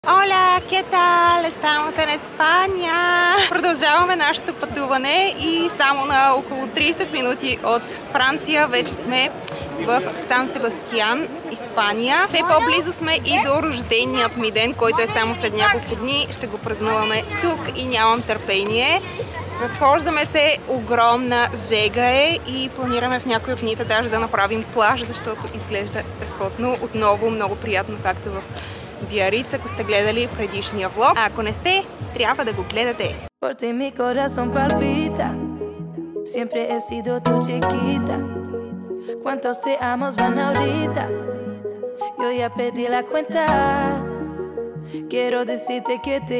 Hola, ¿qué tal? Estamos en España. Продължаваме нашето пътуване и само на около 30 минути от Франция вече сме в Сан Себастиян, Испания. Все по-близо сме и до рожденият ми ден, който е само след няколко дни. Ще го празнуваме тук и нямам търпение. Разхождаме се, огромна жега е и планираме в някои от дните даже да направим плаж, защото изглежда страхотно. Отново много приятно, както в Биарриц, ако сте гледали предишния влог. А ако не сте, трябва да го гледате. Por ti mi corazón palpita. Siempre he sido tu chiquita. ¿Cuántos te amos van ahorita? Yo ya perdí la cuenta. Quiero decirte que te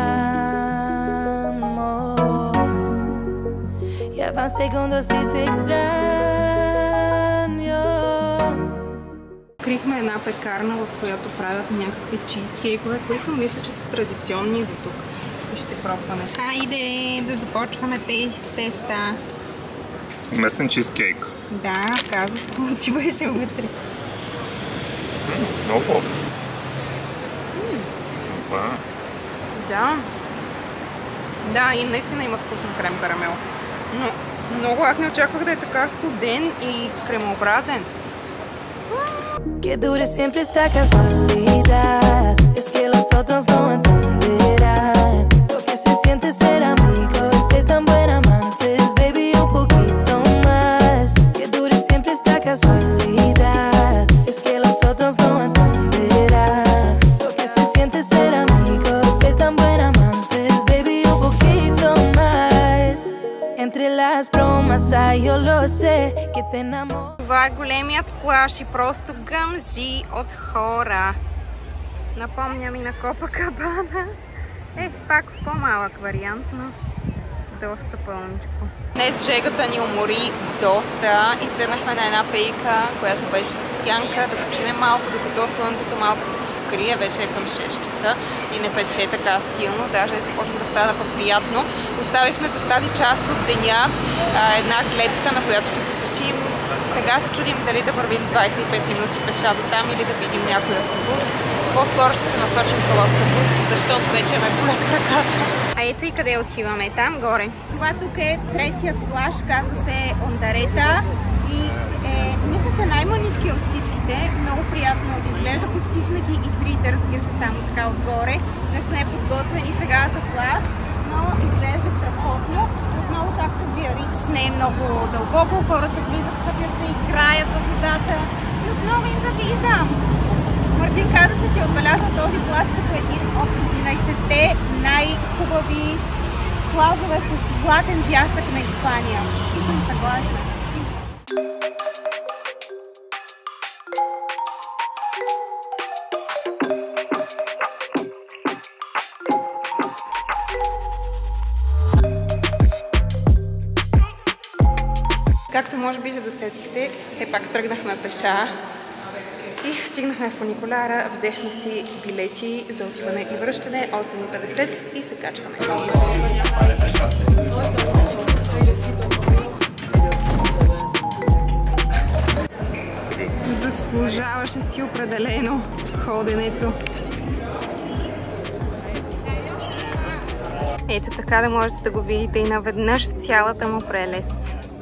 amo. Ya van segundos y te extraño. Открихме една пекарна, в която правят някакви чизкейкове, които мисля, че са традиционни за тук. И ще пробваме. Хайде да започваме теста. Местен чизкейк. Да, казах, ти беше вътре. Много хубаво. Да. Да, и наистина има вкус на крем карамел. Но много аз не очаквах да е така студен и кремообразен. Que dure siempre esta casualidad. Es que los otros no entenderán lo que se siente ser amigos, ser tan buen amantes, baby, un poquito más. Que dure siempre esta casualidad. Es que los otros no entenderán lo que se siente ser amigos, ser tan buen amantes, baby, un poquito más. Entre las bromas hay, yo lo sé, que te enamoro. Това е големият плаж и просто гъмжи от хора. Напомня ми на Копакабана. Пак в по-малък вариант, но доста пълничко. Днес жегата ни умори доста и седнахме на една пейка, която беше с сянка, да починем малко, докато слънцето малко се поскрие. Вече е към 6 часа и не пече така силно, даже започна да става приятно. Оставихме за тази част от деня една гледка, на която ще се качим. Сега се чудим дали да вървим 25 минути пеша до там или да видим някой автобус. По-скоро ще се насочим към автобус, защото вече ме болят краката. А ето и къде отиваме, там горе. Това тук е третият плаж, казва се Ондарета и мисля, че най-мънички от всичките. Много приятно изглежда, постихна ги и трите, разбира се, само така отгоре. Не сме подготвени сега за плаж, но изглежда страхотно. Отново както в Биарриц не е много дълбоко, хората влизат, къпят се, играят във водата и отново им завиждам. Мартин каза, че си отбелязва този плаж като един от 11-те най-хубави плажове с златен пясък на Испания. И съм съгласна. Както може би се досетихте, все пак тръгнахме пеша и стигнахме в фуникуляра, взехме си билети за отиване и връщане, 8,50 и се качваме. Заслужаваше си определено ходенето. Ето така да можете да го видите и наведнъж в цялата му прелест.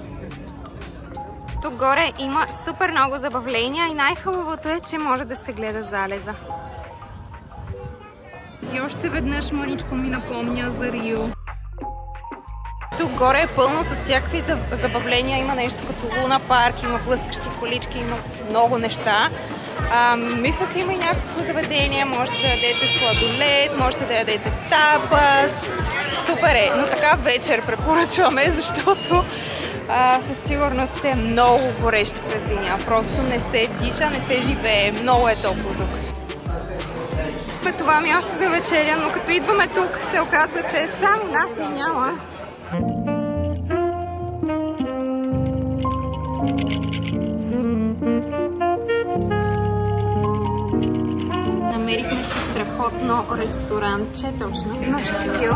Тук горе има супер много забавления и най-хубавото е, че може да се гледа залеза. И още веднъж мъничко ми напомня за Рио. Тук горе е пълно с всякакви забавления. Има нещо като луна парк, има блъскащи колички, има много неща. Мисля, че има и някакво заведение. Можете да ядете сладолед, можете да ядете тапас. Супер е! Но така вечер препоръчваме, защото със сигурност ще е много горещо през деня. Просто не се диша, не се живее. Много е топло тук. Това е място за вечеря, но като идваме тук се оказва, че само нас не няма. Намерихме си страхотно ресторантче, точно в наш стил.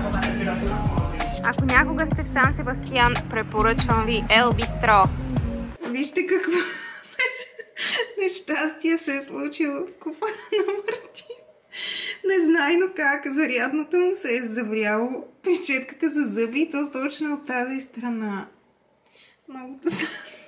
Ако някога сте в Сан Себастиян, препоръчвам ви Ел Бистро. Вижте какво нещастие се е случило в купа на Мартин. Не незнайно как зарядното му се е завряло при четката за зъби и то точно от тази страна. Много досадно.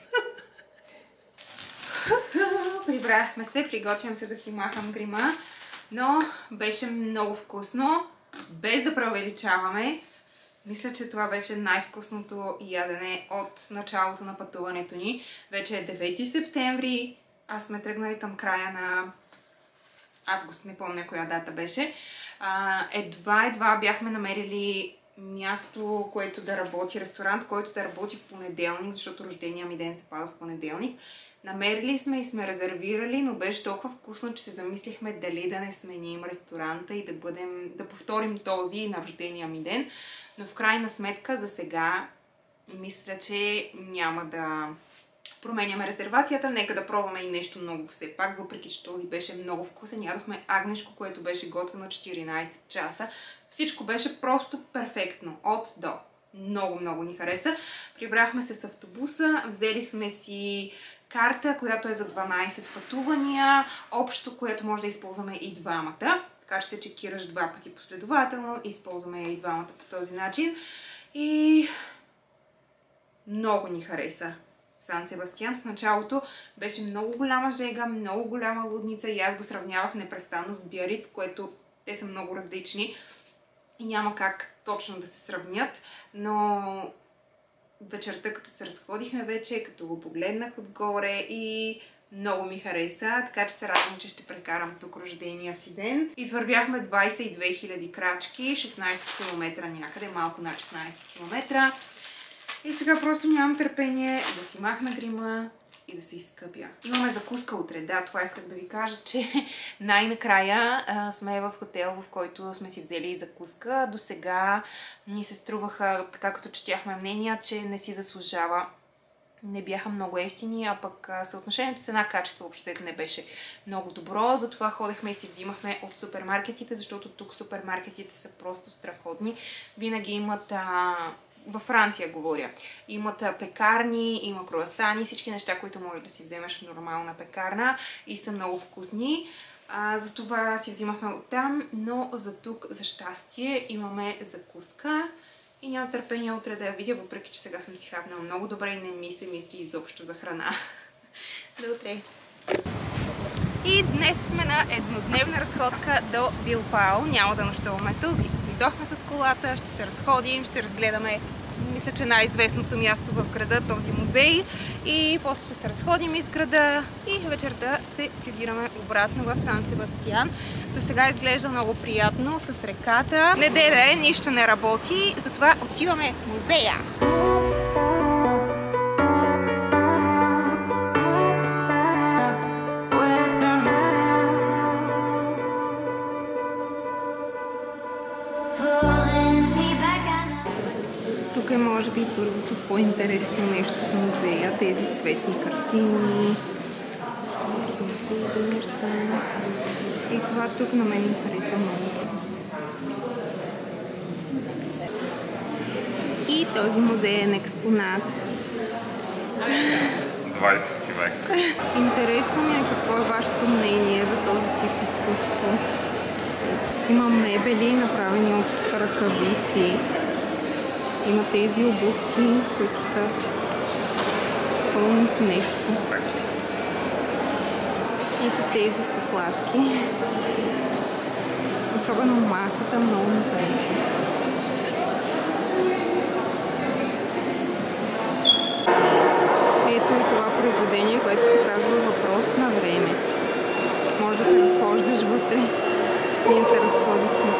Прибрахме се, приготвям се да си махам грима, но беше много вкусно, без да преувеличаваме. Мисля, че това беше най-вкусното ядене от началото на пътуването ни. Вече е 9 септември, а сме тръгнали към края на август, не помня коя дата беше. Едва бяхме намерили място, което да работи, ресторант, който да работи в понеделник, защото рождения ми ден се пада в понеделник. Намерили сме и сме резервирали, но беше толкова вкусно, че се замислихме дали да не сменим ресторанта и да повторим този на рождения ми ден. Но в крайна сметка за сега мисля, че няма да променяме резервацията. Нека да пробваме и нещо ново все пак, въпреки че този беше много вкусен. Ядохме агнешко, което беше готвено 14 часа. Всичко беше просто перфектно, от до. Много ни хареса. Прибрахме се с автобуса, взели сме си карта, която е за 12 пътувания, общо, което може да използваме и двамата. Така че се чекираш 2 пъти последователно, използваме и двамата по този начин. И много ни хареса Сан Себастиян. В началото беше много голяма жега, много голяма лудница и аз го сравнявах непрестанно с Биариц, което те са много различни и няма как точно да се сравнят, но вечерта, като се разходихме вече, като го погледнах отгоре и много ми хареса, така че се радвам, че ще прекарам тук рождения си ден. Извървяхме 22 000 крачки, 16 км някъде, малко над 16 км. И сега просто нямам търпение да си махна грима и да се изкъпя. Имаме закуска утре, да, това исках да ви кажа, че най-накрая сме в хотел, в който сме си взели и закуска. До сега ни се струваха, така като четяхме мнения, че не си заслужава. Не бяха много евтини, а пък съотношението цена-качество въобще не беше много добро. Затова ходехме и си взимахме от супермаркетите, защото тук супермаркетите са просто страхотни. Винаги имат... Във Франция говоря. Имат пекарни, има круасани, всички неща, които можеш да си вземеш в нормална пекарна и са много вкусни. Затова си взимахме оттам, но за тук, за щастие, имаме закуска и нямам търпение утре да я видя, въпреки че сега съм си хапнала много добре и не ми се мисли изобщо за храна. До утре! И днес сме на еднодневна разходка до Билбао. Няма да нощуваме тук. Дойдохме с колата, ще се разходим, ще разгледаме, мисля, че най-известното място в града, този музей. И после ще се разходим из града и вечерта се прибираме обратно в Сан Себастиян. За сега изглежда много приятно с реката. Неделя е, нищо не работи, затова отиваме в музея. Тук е може би първото по-интересно нещо в музея. Тези цветни картини. Тези неща. И това тук на мен ми хареса много. И този музеен експонат. 20 век. Интересно ми е какво е вашето мнение за този тип изкуство. Има мебели, направени от ръкавици. Има тези обувки, които са пълни с нещо. Ето тези са сладки. Особено масата много ми харесва. Ето и това произведение, което се казва Въпрос на време. Може да се разхождаш вътре. Ние се разходихме.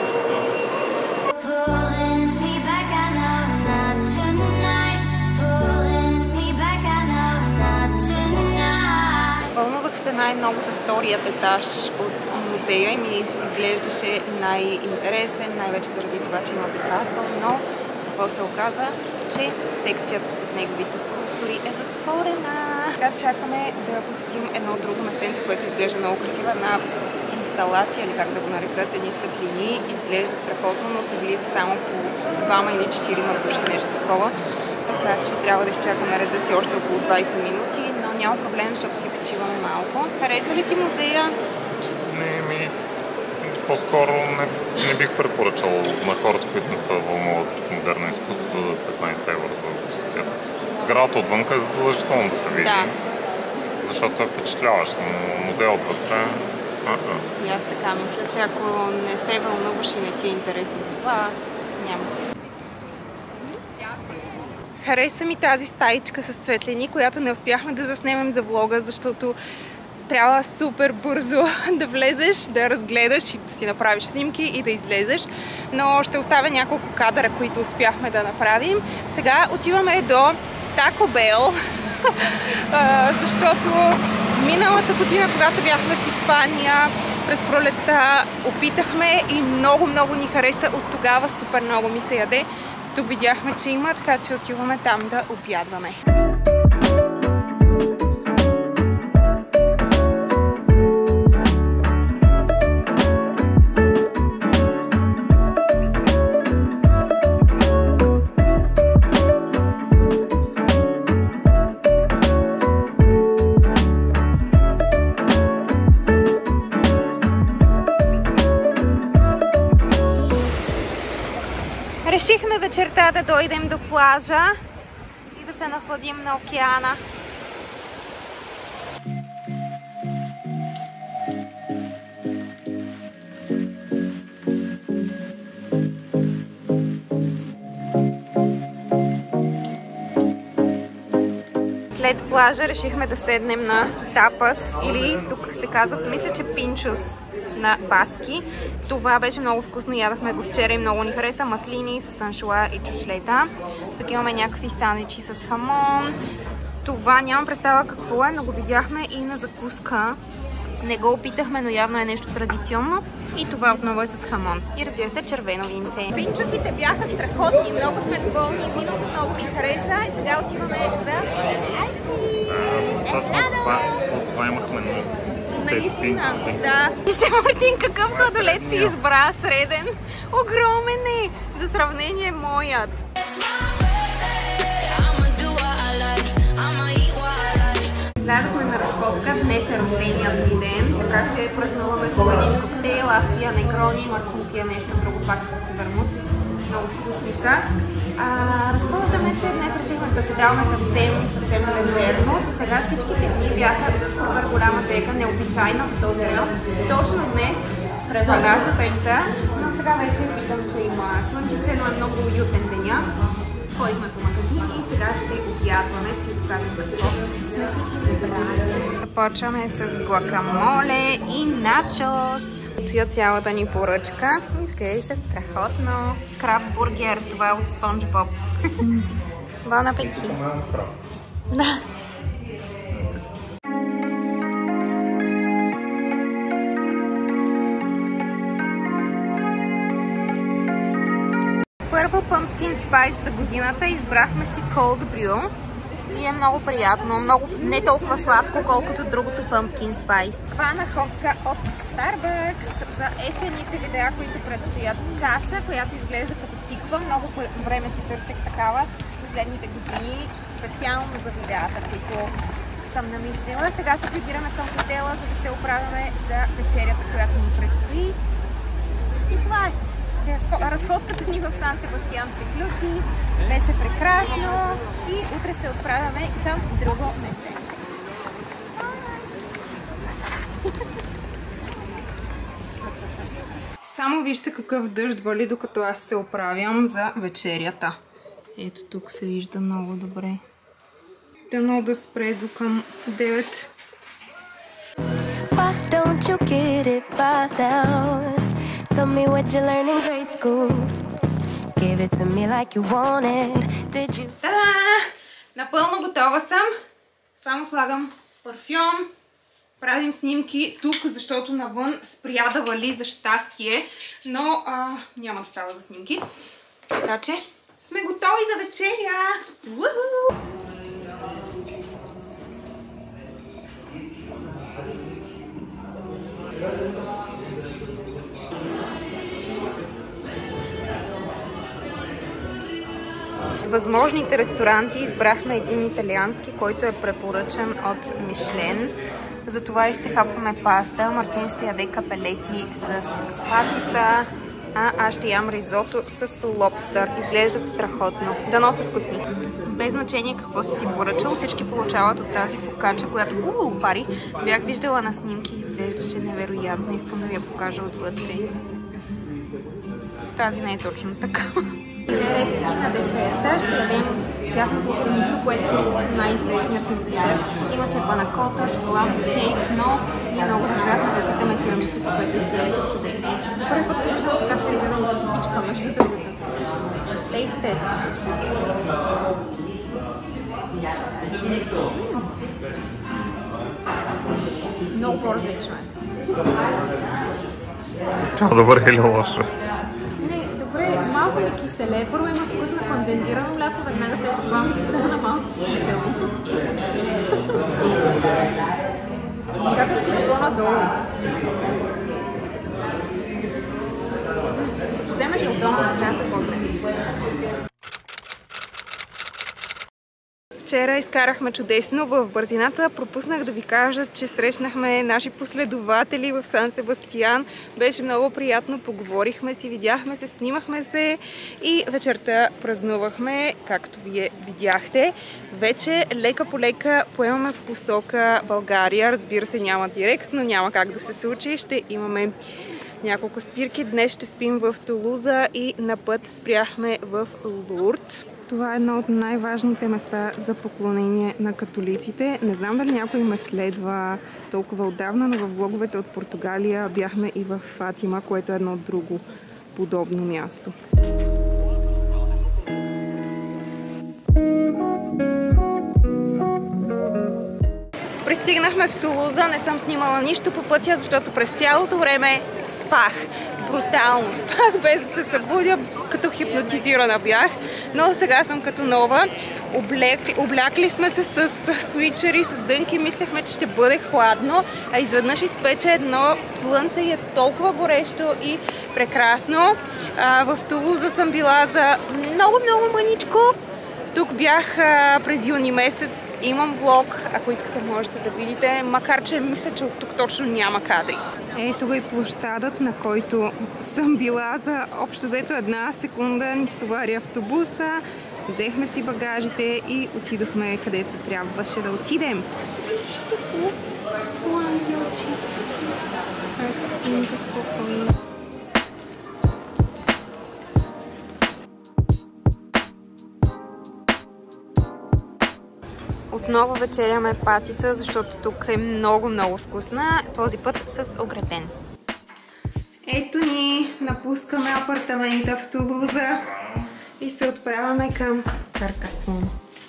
Вълнувах се най-много за вторият етаж от музея и ми изглеждаше най-интересен, най-вече заради това, че има Пикасо, но какво се оказа, че секцията с неговите скулптури е затворена. Така чакаме да посетим едно друго местенце, което изглежда много красива, една инсталация, или как да го нарека, с едни светлини. Изглежда страхотно, но се влиза само по 2 или 4 души, нещо такова. Така че трябва да изчакаме реда си още около 20 минути, но няма проблем, защото си почиваме малко. Хареса ли ти музея? по-скоро не бих препоръчал на хората, които не са вълнуват от модерно изкуство, за 15 евро за посетят. Сградата отвънка е задължително да се види, да. Защото е впечатляващ, но музея отвътре... И аз така мисля, че ако не се вълнуваш и не ти е интересно това, няма смисъл. Хареса ми тази стаичка с светлини, която не успяхме да заснемем за влога, защото трябва супер бързо да влезеш, да разгледаш и да си направиш снимки и да излезеш. Но ще оставя няколко кадъра, които успяхме да направим. Сега отиваме до Taco Bell, защото миналата година, когато бяхме в Испания, през пролетта опитахме и много ни хареса. От тогава супер много ми се яде. Тук видяхме, че има, така че отиваме там да обядваме. Решихме вечерта да дойдем до плажа и да се насладим на океана. След плажа решихме да седнем на тапас или тук се казва, мисля, че пинчос на баски. Това беше много вкусно, ядахме го вчера и много ни хареса. Маслини с аншуа и чучлета. Тук имаме някакви сандвичи с хамон. Това нямам представа какво е, но го видяхме и на закуска. Не го опитахме, но явно е нещо традиционно. И това отново е с хамон. И разбира се, червено винце. Пинчосите бяха страхотни, много сме доволни. Виното много ни хареса. И сега отиваме за Това имахме нужда. Наистина, да. Вижте, Мартин, какъв сладолет си избра, среден. Огромен е. За сравнение моят. Излязохме на разходка, днес е рожденият ми ден, така че празнуваме с един коктейл, аз пия некрони, Мартин пия нещо друго, пак с вермут. Много вкусни са. Разхождаме се, днес решихме да педаламе съвсем лежерно. До сега всичките дни бяха супер голяма жека, необичайна в този район. Точно днес преваля сутринта, но сега вече виждам, че има слънчице, но е много уютен деня. Ходихме по магазини и сега ще обядваме, ще ви покажем какво сме си избрали. Започваме с гуакамоле и начос. Отвия цялата ни поръчка. Изглежда страхотно. Краб бургер, това е от Спонж Боб. Бон апетит! Да. Първо pumpkin spice за годината. Избрахме си cold brew. И е много приятно, не толкова сладко, колкото другото pumpkin spice. Това находка от Starbucks за есенните видеа, които предстоят. Чаша, която изглежда като тиква. Много време си търсех такава последните години, специално за видеата, които съм намислила. Сега се прибираме към хотела, за да се оправяме за вечерята, която ни предстои. И това е. Разходката ни в Сан Себастиан приключи, беше прекрасно и утре се отправяме към друго место. Само вижте какъв дъжд вали, докато аз се оправям за вечерята. Ето тук се вижда много добре. Дано да спре до към 9. Why don't you get it by now? Tell me what you learned in grade school. Give it to me like you wanted. Did you? Та-да! Напълно готова съм. Само слагам парфюм. Правим снимки тук, защото навън спря да вали за щастие. Но няма да става за снимки. Така че сме готови за вечеря. Уху! Възможните ресторанти избрахме един италиански, който е препоръчан от Мишлен. Затова и ще хапваме паста. Мартин ще яде капелети с патица, а аз ще ям ризото с лобстър. Изглеждат страхотно. Дано са вкусни. Без значение какво си поръчал, всички получават от тази фокача, която хубаво пари. Бях виждала на снимки и изглеждаше невероятно. Искам да ви я покажа отвътре. Тази не е точно така. И наред и на десерта ще ядем тяхното тирамису, което мисля, че най-известният им десерт. Имаше панакота, шоколадов кейк, но ние много държахме да питаме тирамисуто, което изглежда чудесно. За първи път виждам така сервирано в купичка, между другото. Taste test. Много по-различно е. Това добре или лошо? Малко ми киселе. Първо има вкус на кондензирано мляко, веднага след това ми стана малко кисело. Чакаш ли било надолу? Като вземеш от долната част е по-добре. Вчера изкарахме чудесно в бързината. Пропуснах да ви кажа, че срещнахме наши последователи в Сан Себастиян. Беше много приятно, поговорихме си, видяхме се, снимахме се и вечерта празнувахме, както вие видяхте. Вече лека по лека поемаме в посока България. Разбира се, няма директно, няма как да се случи. Ще имаме няколко спирки. Днес ще спим в Тулуза и на път спряхме в Лурд. Това е едно от най-важните места за поклонение на католиците. Не знам дали някой ме следва толкова отдавна, но в влоговете от Португалия бяхме и в Фатима, което е едно друго подобно място. Пристигнахме в Тулуза, не съм снимала нищо по пътя, защото през цялото време спах. Брутално спах, без да се събудя, като хипнотизирана бях. Но сега съм като нова. Облякли сме се с свичери, с дънки. Мислехме, че ще бъде хладно, а изведнъж изпече едно слънце и е толкова горещо и прекрасно. В Тулуза съм била за много мъничко. Тук бях през юни месец. Имам влог, ако искате можете да видите, макар че мисля, че от тук точно няма кадри. Ето го и площадът, на който съм била за общо взето една секунда. Ни стовари автобуса, взехме си багажите и отидохме където трябваше да отидем. Отново вечеряме патица, защото тук е много вкусна. Този път с огретен. Ето ни, напускаме апартамента в Тулуза и се отправяме към Каркасон.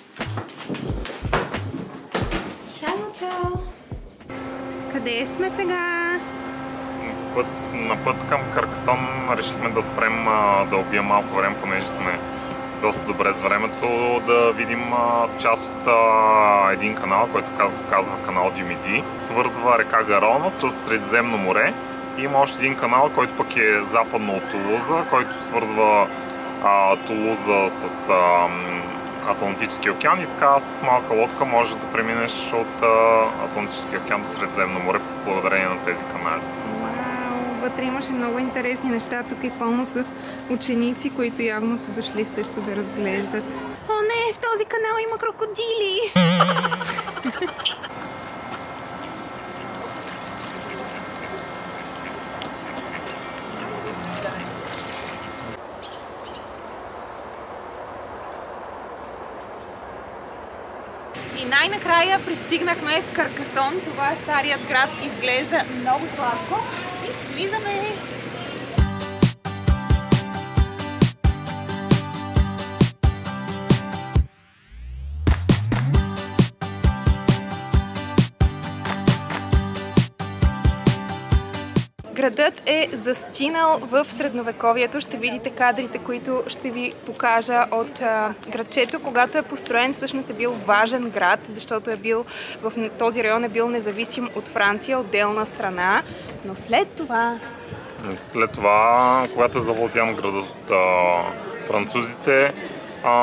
Чао! Къде сме сега? На път към Каркасон решихме да спрем да убием малко време, понеже сме доста добре с времето, да видим част от един канал, който се казва канал Дюмиди. Свързва река Гарона с Средиземно море. Има още един канал, който пък е западно от Тулуза, който свързва Тулуза с Атлантическия океан и така с малка лодка можеш да преминеш от Атлантическия океан до Средиземно море благодарение на тези канали. Вътре имаше много интересни неща. Тук е пълно с ученици, които явно са дошли също да разглеждат. О не, в този канал има крокодили! И най-накрая пристигнахме в Каркасон. Това е старият град. Изглежда много сладко. И влизаме! Градът е застинал в средновековието. Ще видите кадрите, които ще ви покажа от градчето. Когато е построен, всъщност е бил важен град, защото е бил в този район е бил независим от Франция, отделна страна. Но след това, когато е завладян градът от французите,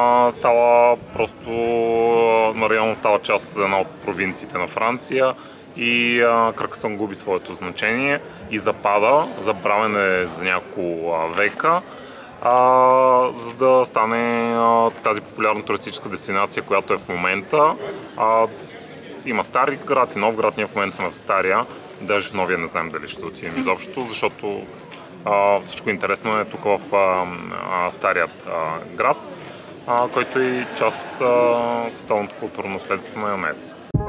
става просто, район става част от една от провинциите на Франция и Каркасон губи своето значение и запада, забравен е за няколко века, за да стане тази популярна туристическа дестинация, която е в момента. Има Стари град и Нов град, ние в момента сме в Стария, даже в Новия не знаем дали ще отидем изобщо, защото всичко интересно е тук в Старият град, който е част от световното културно наследство на ЮНЕСКО.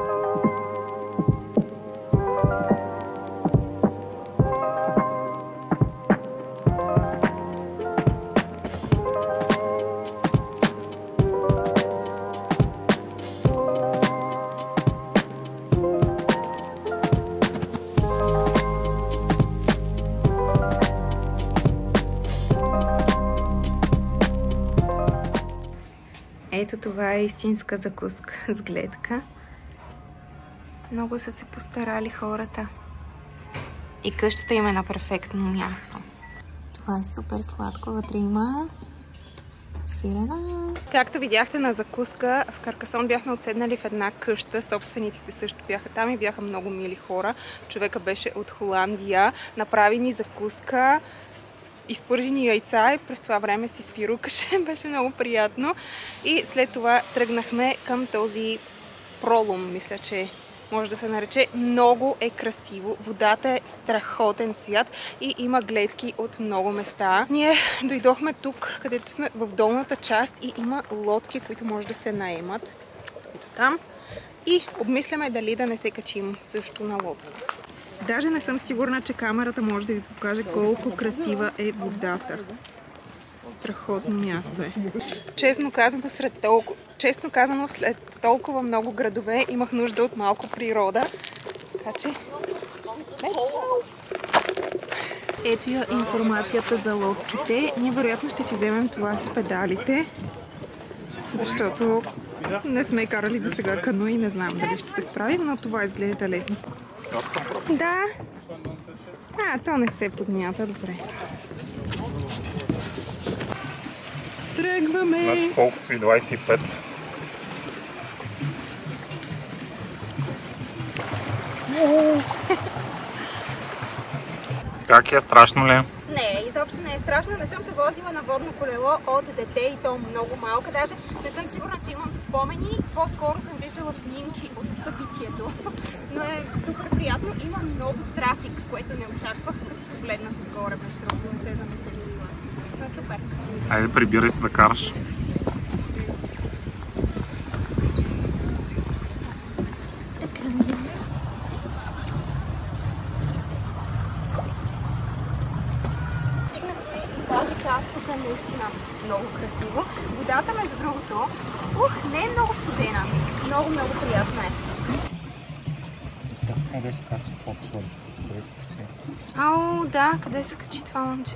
Ето това е истинска закуска с гледка. Много са се постарали хората. И къщата им е на перфектно място. Това е супер сладко. Вътре има сирена. Както видяхте на закуска, в Каркасон бяхме отседнали в една къща. Собствениците също бяха там и бяха много мили хора. Човека беше от Холандия. Направи ни закуска, изпържени яйца и през това време си свирукаше. Беше много приятно. И след това тръгнахме към този пролом, мисля, че може да се нарече. Много е красиво. Водата е страхотен цвят и има гледки от много места. Ние дойдохме тук, където сме в долната част и има лодки, които може да се наемат. Ето там. И обмисляме дали да не се качим също на лодка. Даже не съм сигурна, че камерата може да ви покаже колко красива е водата. Страхотно място е. Честно казано, след толкова много градове имах нужда от малко природа. Така че... Ето я информацията за лодките. Ние вероятно ще си вземем това с педалите, защото не сме карали до сега кану и не знам дали ще се справим, но това изглежда лесно. Да. То не се подмята, добре. Тръгваме! Значи колко и 25. Как е? Страшно ли? Не, изобщо не е страшно. Не съм се возила на водно колело от дете и то много малко. Даже не съм сигурна, че имам спомени. По-скоро съм виждала снимки от събитието. Но е супер приятно. Има много трафик, което не очаквах, като погледнах отгоре. Между другото, не се замислила. Но е супер. Айде, прибирай се да караш. Тук е наистина много красиво. Водата, между другото, не е много студена. Много приятна е. Къде ще качи това пчел? Къде се качи? Ау, да, къде се качи това момче?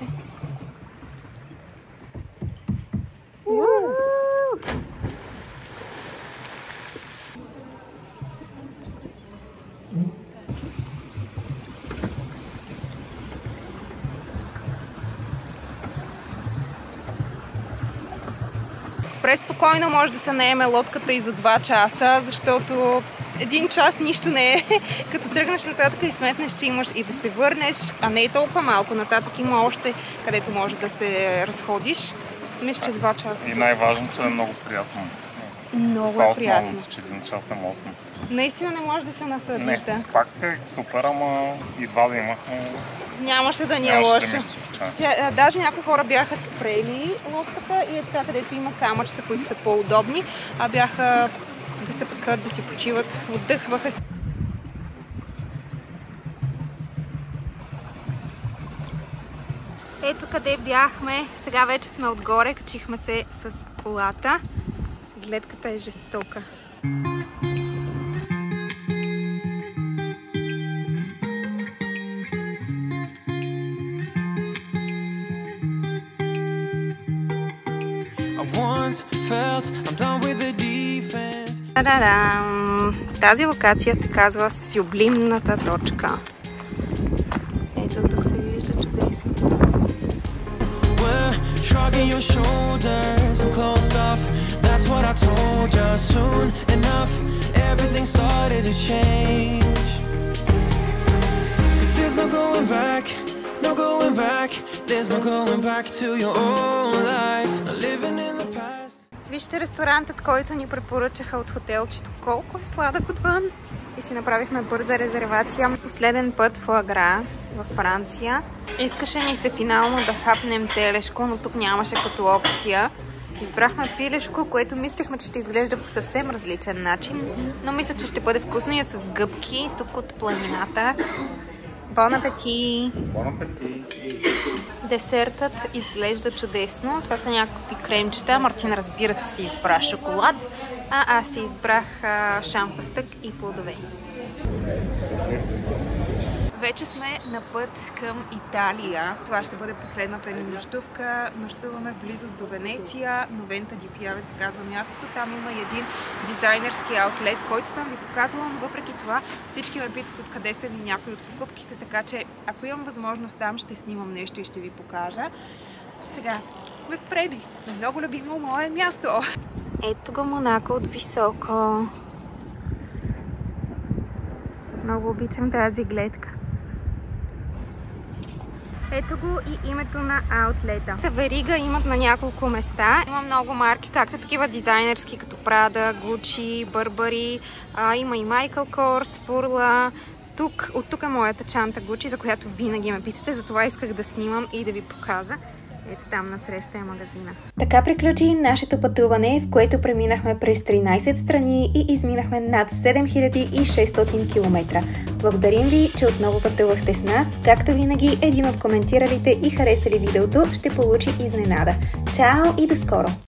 Преспокойно може да се наеме лодката и за 2 часа, защото 1 час нищо не е. Като тръгнеш нататък и сметнеш, че имаш и да се върнеш, а не е толкова малко. Нататък има още, където може да се разходиш. Мисля, че 2 часа. И най-важното е много приятно. Много е приятно. Това че 1 час не може. Наистина не може да се насладиш, да. Пак е супер, ама и два да имахме. Нямаше да ни е лошо. Даже някои хора бяха спрели лодката и е така, където има камъчета, които са по-удобни, а бяха да се пъкат, да си почиват, отдъхваха си. Ето къде бяхме. Сега вече сме отгоре, качихме се с колата. Гледката е жестока. Та-да-дам! Тази локация се казва Сюблимната точка. Ето тук се вижда чудесно. What I told you, soon enough everything started to change. no going back, no going back. There's no going back to your old life. No living in the past. Вижте ресторантът, който ни препоръчаха от хотелчето. Колко е сладък отвън. И си направихме бърза резервация. Последен път в Агра, във Франция. Искаше ни се финално да хапнем телешко, но тук нямаше като опция. Избрахме пилешко, което мислехме, че ще изглежда по съвсем различен начин, но мисля, че ще бъде вкусно и е с гъбки тук от планината. Бон апети! Бон апети! Десертът изглежда чудесно. Това са някакви кремчета. Мартин, разбира се, си избра шоколад, а аз си избрах шампастък и плодове. Вече сме на път към Италия. Това ще бъде последната ни нощувка. Нощуваме в близост до Венеция. Новента ди Пиаве се казва мястото. Там има и един дизайнерски аутлет, който съм ви показвала, но въпреки това всички ме питат откъде са ви някои от покупките, така че ако имам възможност там, ще снимам нещо и ще ви покажа. Сега сме спрели на много любимо мое място. Ето го Монако от високо. Много обичам тази гледка. Ето го и името на аутлета. За верига имат на няколко места. Има много марки, както такива дизайнерски, като Prada, Gucci, Burberry. Има и Michael Kors, Furla. От тук е моята чанта Gucci, за която винаги ме питате. Затова исках да снимам и да ви покажа. Ето там насреща е магазина. Така приключи нашето пътуване, в което преминахме през 13 страни и изминахме над 7600 км. Благодарим ви, че отново пътувахте с нас. Както винаги, един от коментиралите и харесали видеото ще получи изненада. Чао и до скоро!